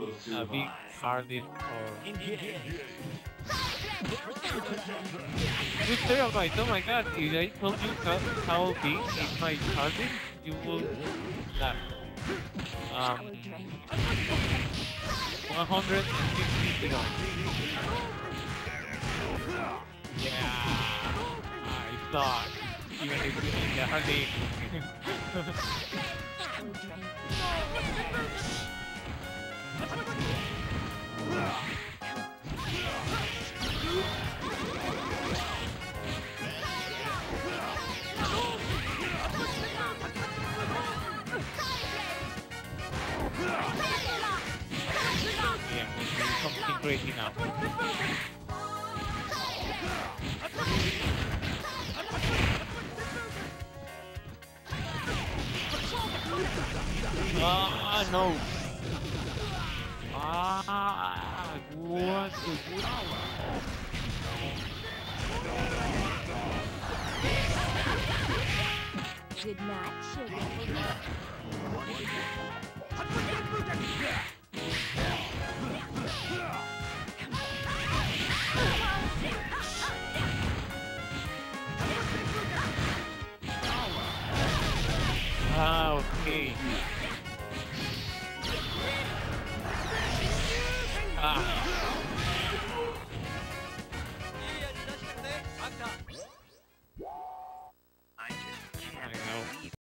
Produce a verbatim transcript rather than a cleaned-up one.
a big hardest or good terabytes. Oh my god, if I told you how, how big is my hardest, you will laugh. Um, one hundred fifty gigabytes. Yeah, I thought even if you need the hard disk. Yeah, something crazy now. Ah, no. Ah, what the Did not chill. Ah, okay. Ah.